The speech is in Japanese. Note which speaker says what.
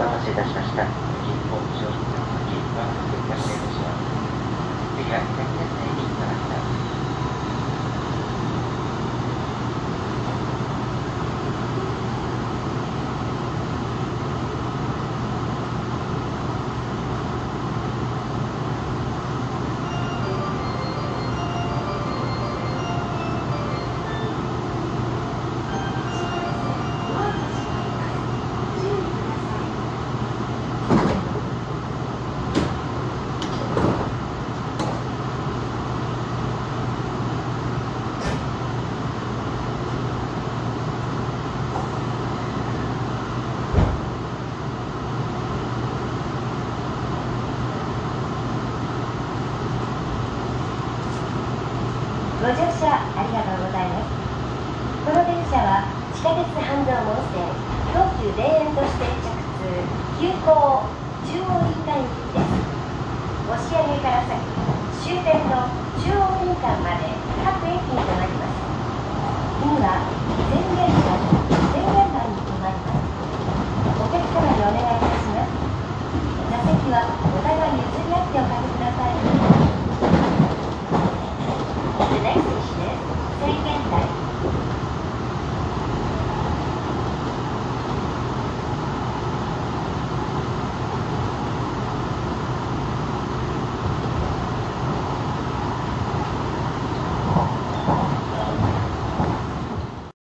Speaker 1: お待たせいたしました。近郊商品の先はお願いいたします。次は左手に行かなくなります。
Speaker 2: ご乗車ありがとうございます。この電車は地下鉄半蔵門線東急田園都市線着通急行中央林間行きです。押上から先終点の中央林間まで各駅